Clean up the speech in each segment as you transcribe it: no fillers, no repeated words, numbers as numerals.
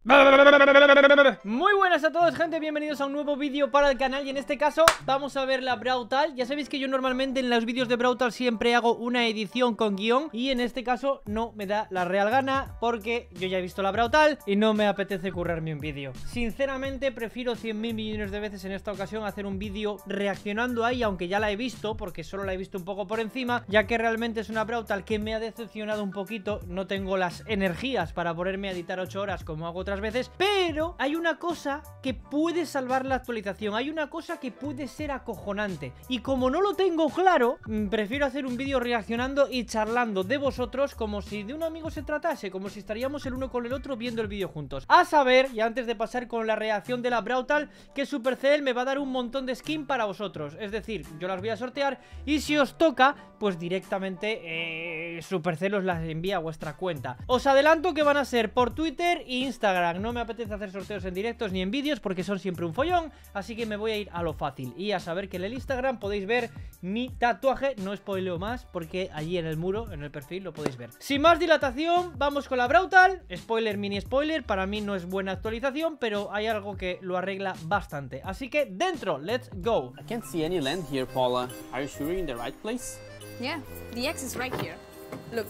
Muy buenas a todos, gente, bienvenidos a un nuevo vídeo para el canal. Y en este caso vamos a ver la Brawl Talk. Ya sabéis que yo normalmente en los vídeos de Brawl Talk siempre hago una edición con guión, y en este caso no me da la real gana porque yo ya he visto la Brawl Talk y no me apetece currarme un vídeo. Sinceramente prefiero 100.000 millones de veces en esta ocasión hacer un vídeo reaccionando ahí, aunque ya la he visto, porque solo la he visto un poco por encima, ya que realmente es una Brawl Talk que me ha decepcionado un poquito. No tengo las energías para ponerme a editar 8 horas como hago otras veces, pero hay una cosa que puede salvar la actualización, hay una cosa que puede ser acojonante, y como no lo tengo claro, prefiero hacer un vídeo reaccionando y charlando de vosotros como si de un amigo se tratase, como si estaríamos el uno con el otro viendo el vídeo juntos. A saber, y antes de pasar con la reacción de la Brawl Talk, que Supercell me va a dar un montón de skin para vosotros, es decir, yo las voy a sortear y si os toca, pues directamente Supercell os las envía a vuestra cuenta. Os adelanto que van a ser por Twitter e Instagram. No me apetece hacer sorteos en directos ni en vídeos porque son siempre un follón, así que me voy a ir a lo fácil. Y a saber que en el Instagram podéis ver mi tatuaje, no spoileo más porque allí en el muro, en el perfil, lo podéis ver. Sin más dilatación, vamos con la Brawl Talk. Spoiler, mini spoiler, para mí no es buena actualización, pero hay algo que lo arregla bastante. Así que dentro, let's go. I can't see any land here, Paula. Are you sure you're in the right place? Yeah, the X is right here. Look.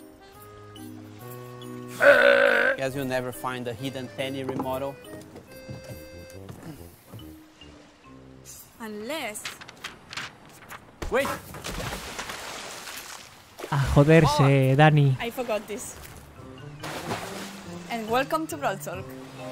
Guess you'll never find the hidden penny remodel. Unless... Wait! A joderse, Dani. I forgot this. And welcome to Brawl Talk.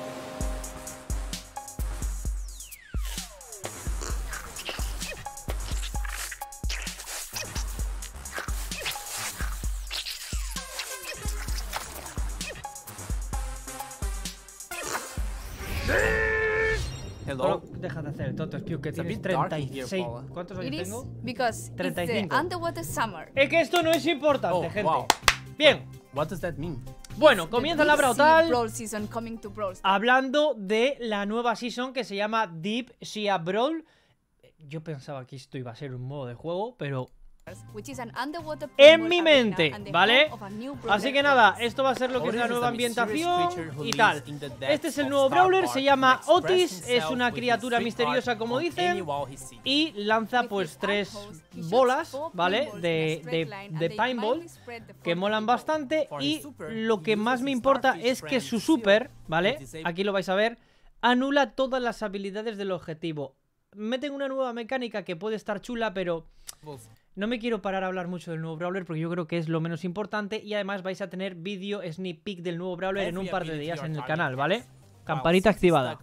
Hello? Deja de hacer el tonto, Spew, que It's a tienes bit dark in here, 36. Paula. ¿Cuántos It años is tengo? because it's 35. the underwater summer. Es que esto no es importante, Oh, gente. wow. Bien, What does that mean? bueno, The comienza la Deep Brawl Sea Talk Brawl season coming to Brawl Stars. hablando de la nueva season que se llama Deep Sea Brawl. Yo pensaba que esto iba a ser un modo de juego, pero Which is an underwater en Brawl mi arena mente, and the ¿vale? home of a new brawler Así que nada, contest. esto va a ser lo que es la Otis nueva is a mysterious ambientación creature who y lives tal. in the depths Este es el of nuevo Star brawler, Park se and llama express Otis, es himself una with his criatura street misteriosa art como on dicen, any wall he sees. y lanza With pues his 3 outpost, he shoots bolas, 4 ¿vale? pinballs in a De straight line and they paintball, mildly spread the que force molan of the ball. bastante. For Y his super, lo que he más uses me his importa starfish es que friend su Seal super, ¿vale? to disable- Aquí lo vais a ver, anula todas las habilidades del objetivo. Meten una nueva mecánica que puede estar chula, pero no me quiero parar a hablar mucho del nuevo Brawler porque yo creo que es lo menos importante. Y además vais a tener vídeo sneak peek del nuevo Brawler en un par de días en el canal, ¿vale? Campanita activada.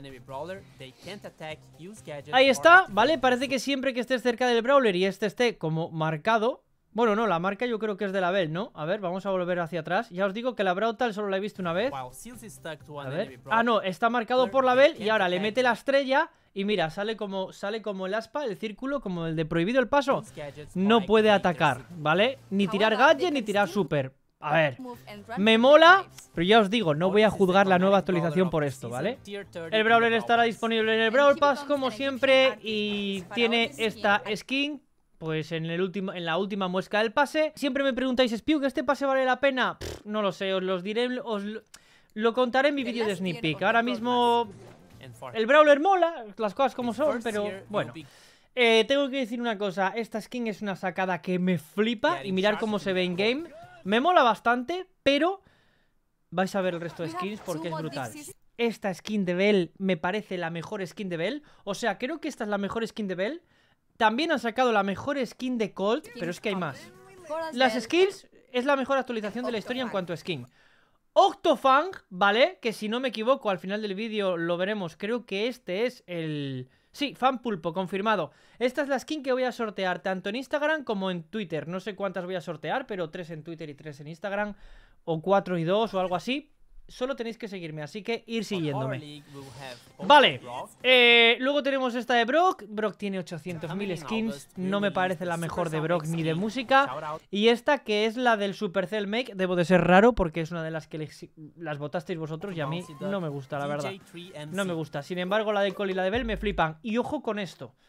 Ahí está, ¿vale? Parece que siempre que estés cerca del Brawler y este esté como marcado... Bueno, no, la marca yo creo que es de la Bell, ¿no? A ver, vamos a volver hacia atrás. Ya os digo que la Brawl Talk solo la he visto una vez. A ver. Ah, no, está marcado por la Bell y ahora le mete la estrella y mira, sale como el aspa, el círculo, como el de prohibido el paso. No puede atacar, ¿vale? Ni tirar gadget ni tirar super. A ver, me mola, pero ya os digo, no voy a juzgar la nueva actualización por esto, ¿vale? El Brawler estará disponible en el Brawl Pass como siempre y tiene esta skin pues en la última muesca del pase. Siempre me preguntáis, Spew, ¿que este pase vale la pena? No lo sé, os los diré, lo contaré en mi vídeo de sneak peek. Ahora mismo el Brawler mola, las cosas como son, pero bueno. Tengo que decir una cosa, esta skin es una sacada que me flipa y mirar cómo se ve en game. Me mola bastante, pero vais a ver el resto de skins porque es brutal. Esta skin de Bell me parece la mejor skin de Bell. O sea, creo que esta es la mejor skin de Bell. También han sacado la mejor skin de Colt, pero es que hay más. Las skins es la mejor actualización de la historia en cuanto a skin. Octofang, ¿vale? Que si no me equivoco, al final del vídeo lo veremos. Creo que este es el... Sí, Fan Pulpo, confirmado. Esta es la skin que voy a sortear tanto en Instagram como en Twitter. No sé cuántas voy a sortear, pero 3 en Twitter y 3 en Instagram. O 4 y 2 o algo así. Solo tenéis que seguirme, así que ir siguiéndome. Vale, luego tenemos esta de Brock. Brock tiene 800.000 skins. No me parece la mejor de Brock ni de música. Y esta que es la del Supercell Make. Debo de ser raro porque es una de las que las votasteis vosotros y a mí no me gusta, la verdad. No me gusta. Sin embargo, la de Cole y la de Bell me flipan. Y ojo con esto.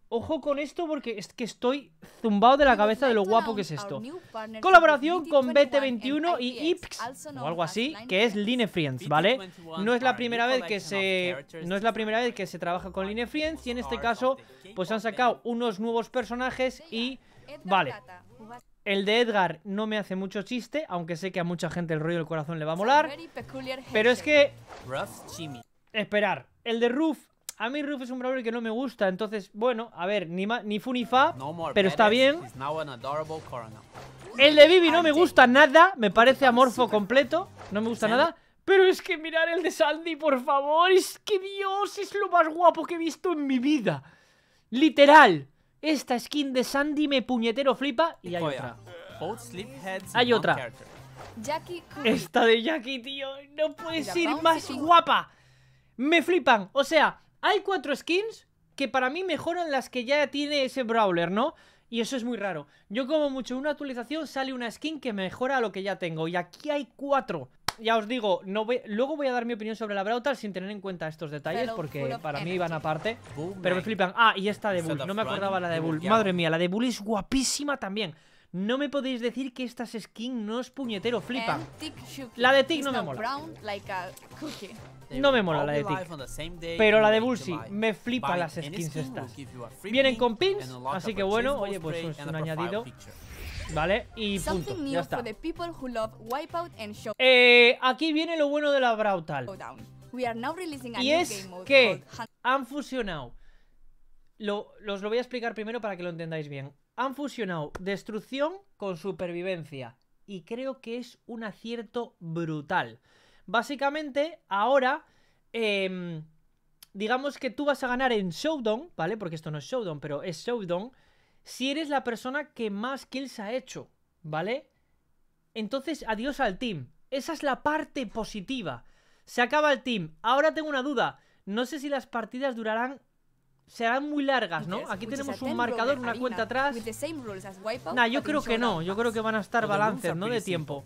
Ojo con esto porque es que estoy zumbado de la cabeza de lo guapo que es esto. Colaboración con BT21 y IPX o algo así, que es Linefriends, ¿vale? No es la primera vez que se trabaja con Linefriends y en este caso pues han sacado unos nuevos personajes y vale. El de Edgar no me hace mucho chiste, aunque sé que a mucha gente el rollo del corazón le va a molar. Pero es que... Esperar, el de Roof... A mí Roof es un brawler que no me gusta, entonces, bueno, a ver, ni fu ni fa, pero está bien. El de Bibi no me gusta nada, me parece amorfo completo, no me gusta nada. Pero es que mirar el de Sandy, por favor, es que Dios, es lo más guapo que he visto en mi vida. Literal, esta skin de Sandy me puñetero flipa y hay otra. Hay otra. Esta de Jackie, tío, no puede ser más guapa. Me flipan, o sea... Hay 4 skins que para mí mejoran las que ya tiene ese brawler, ¿no? Y eso es muy raro. Yo como mucho en una actualización sale una skin que mejora lo que ya tengo. Y aquí hay 4. Ya os digo, luego voy a dar mi opinión sobre la Brawl sin tener en cuenta estos detalles porque para mí van aparte. Pero me flipan. Ah, y esta de Bull, no me acordaba la de Bull. Madre mía, la de Bull es guapísima también. No me podéis decir que estas skins no es puñetero, flipan. La de Tick no me mola. No me mola la de Tick. Pero la de Bull sí, me flipan las skins estas. Vienen con pins, así que bueno, oye, pues es un añadido. Vale, y punto, ya está. Aquí viene lo bueno de la Brawl. Y es que han fusionado. Os lo voy a explicar primero para que lo entendáis bien. Han fusionado destrucción con supervivencia. Y creo que es un acierto brutal. Básicamente, ahora, digamos que tú vas a ganar en Showdown, ¿vale? Porque esto no es Showdown, pero es Showdown. Si eres la persona que más kills ha hecho, ¿vale? Entonces, adiós al team. Esa es la parte positiva. Se acaba el team. Ahora tengo una duda. No sé si las partidas durarán... Serán muy largas, ¿no? Aquí tenemos un marcador, una cuenta atrás. Nah, yo creo que no. Yo creo que van a estar balances, ¿no? De tiempo.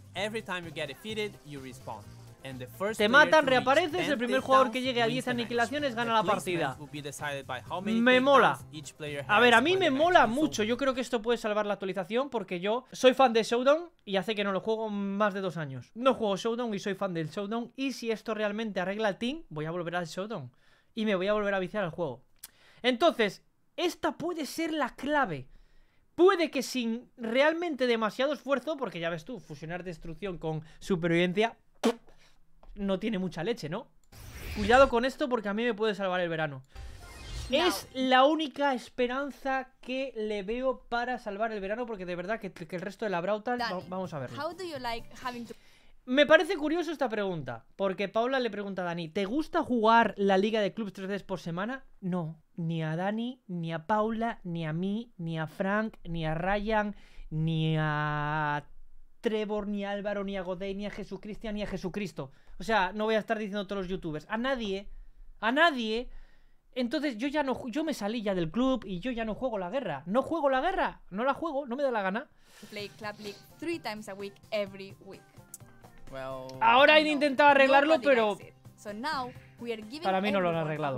Te matan, reapareces. El primer jugador que llegue a 10 aniquilaciones gana la partida. Me mola. A ver, a mí me mola mucho. Yo creo que esto puede salvar la actualización porque yo soy fan de Showdown y hace que no lo juego más de 2 años. No juego Showdown y soy fan del Showdown. Y si esto realmente arregla el team, voy a volver al Showdown. Y me voy a volver a viciar al juego. Entonces, esta puede ser la clave. Puede que sin realmente demasiado esfuerzo, porque ya ves tú, fusionar destrucción con supervivencia no tiene mucha leche, ¿no? Cuidado con esto porque a mí me puede salvar el verano. Es la única esperanza que le veo para salvar el verano, porque de verdad que el resto de la Brawl vamos a verlo. Me parece curioso esta pregunta, porque Paula le pregunta a Dani, ¿te gusta jugar la liga de clubs 3 veces por semana? No, ni a Dani, ni a Paula, ni a mí, ni a Frank, ni a Ryan, ni a Trevor, ni a Álvaro, ni a Godey, ni a Jesucristian, ni a Jesucristo. O sea, no voy a estar diciendo a todos los youtubers, a nadie. Entonces yo me salí ya del club y yo ya no juego la guerra. No juego la guerra, no la juego, no me da la gana. Play Club League 3 times a week, every week. Ahora he intentado arreglarlo, pero para mí no lo han arreglado.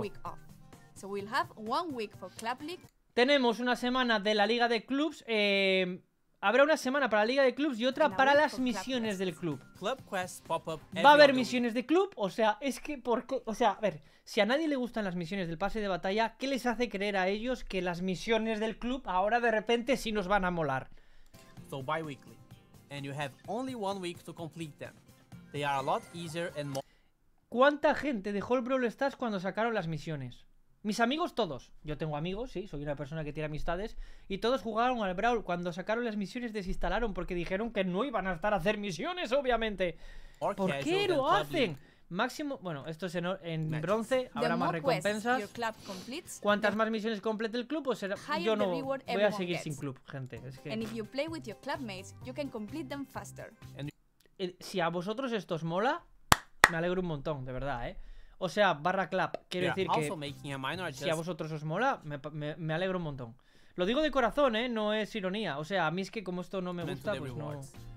Tenemos una semana de la liga de clubs. Habrá una semana para la liga de clubs y otra para las misiones del club. Va a haber misiones de club, o sea, es que o sea, a ver, si a nadie le gustan las misiones del pase de batalla, ¿qué les hace creer a ellos que las misiones del club ahora de repente sí nos van a molar? So bi-weekly, and you have only 1 week to complete them. They are a lot easier and more... ¿Cuánta gente dejó el Brawl Stars cuando sacaron las misiones? Mis amigos todos. Yo tengo amigos, sí, soy una persona que tiene amistades. Y todos jugaron al Brawl. Cuando sacaron las misiones desinstalaron porque dijeron que no iban a estar a hacer misiones, obviamente. ¿Por qué lo hacen? Máximo, bueno, esto es en bronce, habrá más recompensas. Cuantas más misiones complete el club, pues yo no voy a seguir sin club, gente. Es que... Si a vosotros esto os mola, me alegro un montón, de verdad, O sea, /clap, quiero decir que si a vosotros os mola, me alegro un montón. Lo digo de corazón, no es ironía. O sea, a mí es que como esto no me gusta, pues no...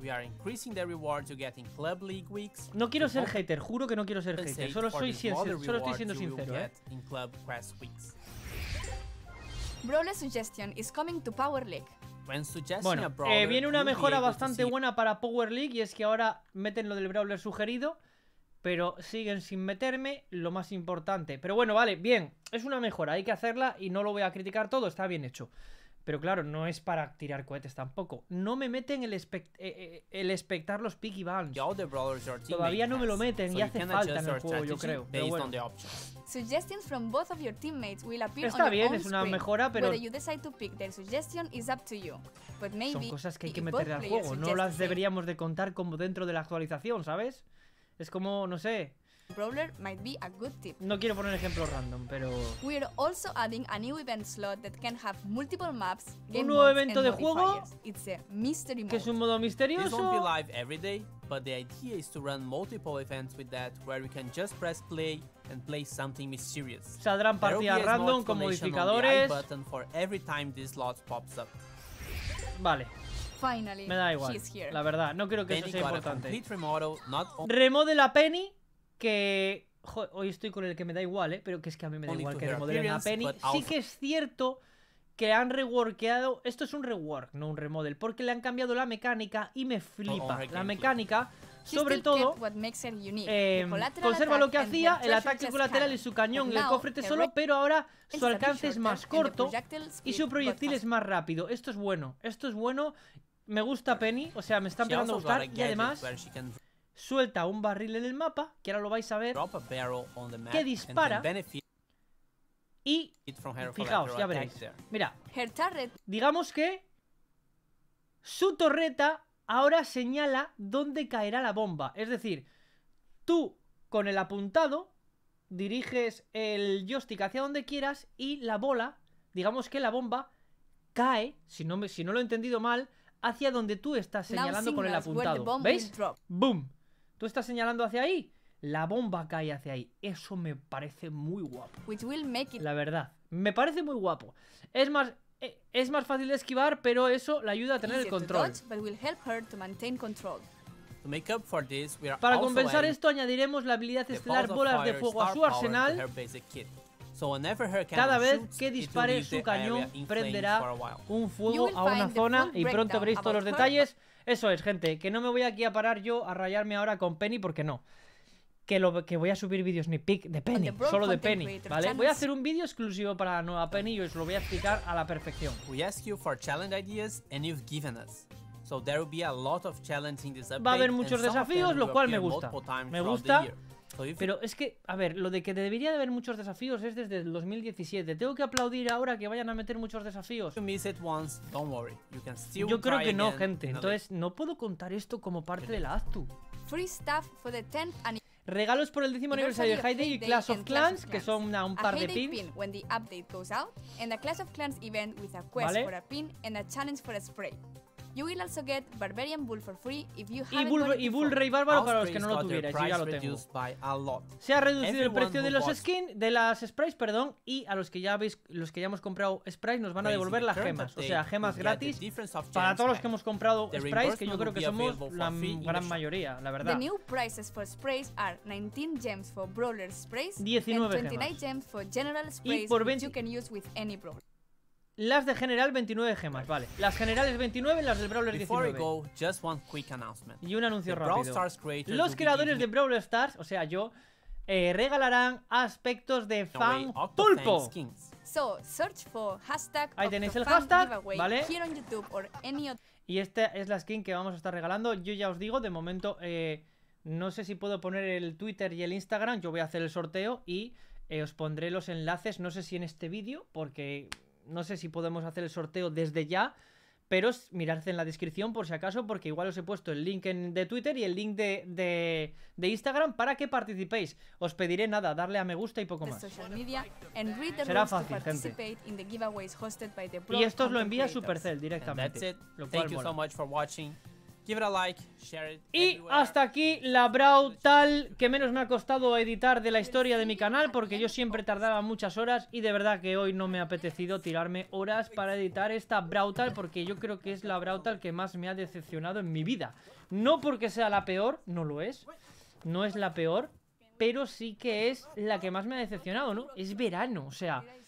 No quiero ser hater, juro que no quiero ser hater. Solo estoy siendo sincero, Brawler suggestion is coming to Power League. When suggesting a Bueno, brawler, viene una you'll be mejora able to bastante see buena para Power League y es que ahora meten lo del Brawler sugerido, pero siguen sin meterme lo más importante. Pero bueno, vale, bien, es una mejora, hay que hacerla y no lo voy a criticar todo, está bien hecho. Pero claro, no es para tirar cohetes tampoco. No me meten el espectar los Picky Bans. the other brawlers your teammate Todavía no me lo has, meten so y you hace can falta adjust en el your juego, yo strategy creo. Pero based bueno. on the options. Suggestions from both of your teammates will appear Está on bien, your own es una screen. mejora, pero Whether you decide to pick their suggestion is up to you. But maybe son cosas que hay que if meterle both al players juego. No suggest las the same deberíamos de contar como dentro de la actualización, ¿sabes? Es como, no sé, brawler might be a good tip. no quiero poner ejemplos random, pero... We're also adding a new event slot that can have multiple maps, game nuevo modes, evento and de juego, modifiers. It's a mystery que es mode. un modo This won't be misterioso. live every day, but the idea is to run multiple events with that, where we can just press play and play something mysterious. Saldrán There will be partidas a small random con explanation on the I modificadores. button for every time this slot pops up. Vale, Finally, me da igual. she's here. La verdad, no creo que eso Penny sea got a importante. complete remodel, not Remodel a Penny, que... Joder, hoy estoy con el que me da igual, pero que es que a mí me da Only igual to que her remodelen a appearance, Penny. but Sí also- que es cierto que han reworkeado... Esto es un rework, no un remodel, porque le han cambiado la mecánica y me flipa. her La gameplay. mecánica, She sobre still todo... kept what makes her unique, the collateral conserva lo attack que and hacía, her el treasure ataque chest colateral y cannon. su cañón But y el now, cofre her tesoro, range pero ahora is su a bit alcance es shorter más and the corto projectile y speed su got proyectil es faster. más rápido. Esto es bueno, esto es bueno. Me gusta Penny, o sea, me está She empezando a also got a gustar. Y gadget además, where she can suelta un barril en el mapa, que ahora lo vais a ver, drop a barrel on the map que and dispara. can benefit y from her fijaos, collateral ya attack veréis. there. Mira, Her turret digamos que su torreta ahora señala dónde caerá la bomba. Es decir, tú con el apuntado diriges el joystick hacia donde quieras y la bola, digamos que la bomba cae, si no lo he entendido mal, hacia donde tú estás now señalando con el signals where the apuntado. bomb ¿Veis? will drop. ¡Boom! Tú estás señalando hacia ahí, la bomba cae hacia ahí. Eso me parece muy guapo. Which will make it La verdad, me parece muy guapo. Es más fácil de esquivar, pero eso le ayuda a tener el easier to control. dodge, but will help her to maintain control. To make up for this, we are Para also compensar adding esto, añadiremos la habilidad the estelar balls of bolas de fire fuego a star su power arsenal. to her basic kit. So whenever her Cada cannon vez shoots, que it will dispare leave su the cañón, area in flames prenderá for a while. un You fuego will a una find the zona full y pronto breakdown veréis todos los about her. detalles. Eso es, gente, que no me voy aquí a parar yo a rayarme ahora con Penny porque no. Que voy a subir vídeos sneak peek de Penny, Brawl solo de Content Penny, Creator ¿vale? Channels. Voy a hacer un vídeo exclusivo para la nueva Penny y os lo voy a explicar a la perfección. We ask you for challenge ideas and you've given us. So there will be a lot of challenges in this update. Va a haber and muchos some of them desafíos, lo will cual me appear gusta. multiple times Me throughout the gusta, year. So if pero es que, a ver, lo de que debería de haber muchos desafíos es desde el 2017. Tengo que aplaudir ahora que vayan a meter muchos desafíos. you miss it once, don't worry. You can still Yo creo try que no, again gente. in a Entonces, no puedo contar esto como parte de la Actu. Free stuff for the 10th anniversary Regalos por el 10º aniversario de of Hay Day y Hay Day Clash of and Clans, que son un a par de Hay Day pins. pin when the update goes out, and a Clash of Clans event with a quest Vale. for a pin and a challenge for a spray. You will also get Barbarian Bull for free if you Y haven't Bull, got it y Bull before. Rey Bárbaro All para los que sprays no lo got their tuvierais, yo ya lo price tengo. reduced by a lot. Se ha reducido el Everyone precio de who los bought skins, de las sprites, perdón, y a los que ya hemos comprado sprites nos van a Crazy devolver las current gemas. O update sea, gemas will get the gratis difference of para gems todos los back. que hemos comprado The sprites, que yo reimbursement creo que will be somos available la for free in the gran shop. mayoría, la The verdad. new prices for sprays are 19 gems for Brawler sprays 19 and 29 gemas. gems for general sprays por which 20 you can use with any brawler. Las de general 29 gemas, vale. Las generales 29, las del Brawler Before we 19. go, just one quick announcement. Y un anuncio The Brawl rápido. Stars creators will Los be creadores giving de Brawl Stars, o sea yo, regalarán aspectos de away fan Octofan pulpo. skins. So, search for hashtag Ahí tenéis el Octofan hashtag, giveaway ¿vale? here on YouTube or any other. Y esta es la skin que vamos a estar regalando. Yo ya os digo, de momento no sé si puedo poner el Twitter y el Instagram. Yo voy a hacer el sorteo y os pondré los enlaces. No sé si en este vídeo, porque no sé si podemos hacer el sorteo desde ya. Pero mirad en la descripción por si acaso, porque igual os he puesto el link de Twitter y el link de Instagram para que participéis. Os pediré nada, darle a me gusta y poco The más. social media and read the Será rules fácil, to gente. participate in the giveaways hosted by the Y Brawl esto os lo content envía creators. Supercell And directamente. that's it. Lo Thank cual you mola. so much for watching. Give it a like, share it Y everywhere. hasta aquí la Brawl tal que menos me ha costado editar de la historia de mi canal, porque yo siempre tardaba muchas horas y de verdad que hoy no me ha apetecido tirarme horas para editar esta Brawl tal, porque yo creo que es la Brawl tal que más me ha decepcionado en mi vida. No porque sea la peor, no lo es, no es la peor, pero sí que es la que más me ha decepcionado, ¿no? Es verano, o sea,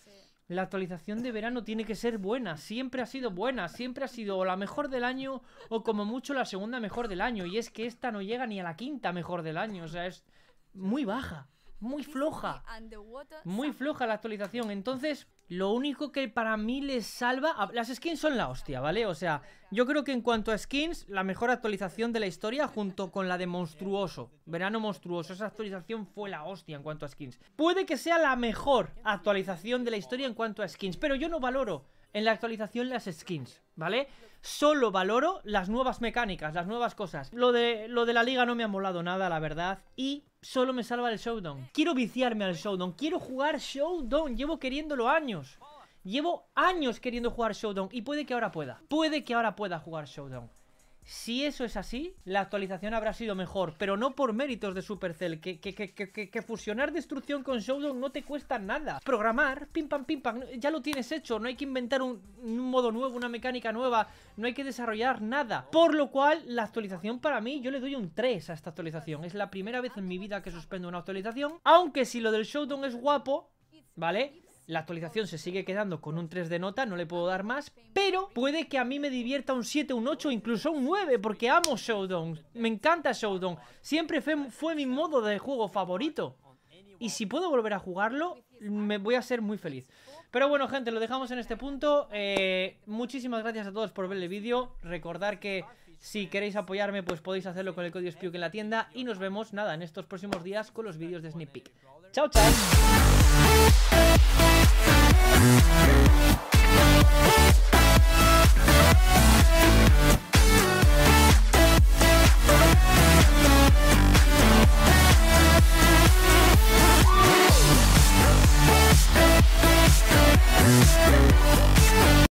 La actualización de verano tiene que ser buena, siempre ha sido buena, siempre ha sido o la mejor del año o como mucho la segunda mejor del año. Y es que esta no llega ni a la quinta mejor del año, o sea, es muy baja, muy floja. Muy floja la actualización, entonces lo único que para mí les salva... Las skins son la hostia, ¿vale? O sea, yo creo que en cuanto a skins, la mejor actualización de la historia junto con la de Monstruoso, Verano Monstruoso, esa actualización fue la hostia en cuanto a skins. Puede que sea la mejor actualización de la historia en cuanto a skins, pero yo no valoro en la actualización las skins, ¿vale? Solo valoro las nuevas mecánicas, las nuevas cosas. Lo de la liga no me ha molado nada, la verdad. Y solo me salva el Showdown. Quiero viciarme al Showdown, quiero jugar Showdown. Llevo queriéndolo años. Llevo años queriendo jugar Showdown. Y puede que ahora pueda. Puede que ahora pueda jugar Showdown. Si eso es así, la actualización habrá sido mejor, pero no por méritos de Supercell, que fusionar destrucción con Showdown no te cuesta nada. Programar, pim pam, ya lo tienes hecho, no hay que inventar un modo nuevo, una mecánica nueva, no hay que desarrollar nada. Por lo cual, la actualización para mí, yo le doy un 3 a esta actualización. Es la primera vez en mi vida que suspendo una actualización, aunque si lo del Showdown es guapo, ¿vale? La actualización se sigue quedando con un 3 de nota, no le puedo dar más, pero puede que a mí me divierta un 7, un 8, incluso un 9, porque amo Showdown, me encanta Showdown, siempre fue mi modo de juego favorito, y si puedo volver a jugarlo, me voy a ser muy feliz. Pero bueno, gente, lo dejamos en este punto. Muchísimas gracias a todos por ver el vídeo, recordar que si queréis apoyarme, pues podéis hacerlo con el código SPIUK en la tienda, y nos vemos, nada, en estos próximos días con los vídeos de Sneak Peek. ¡Chao, chao!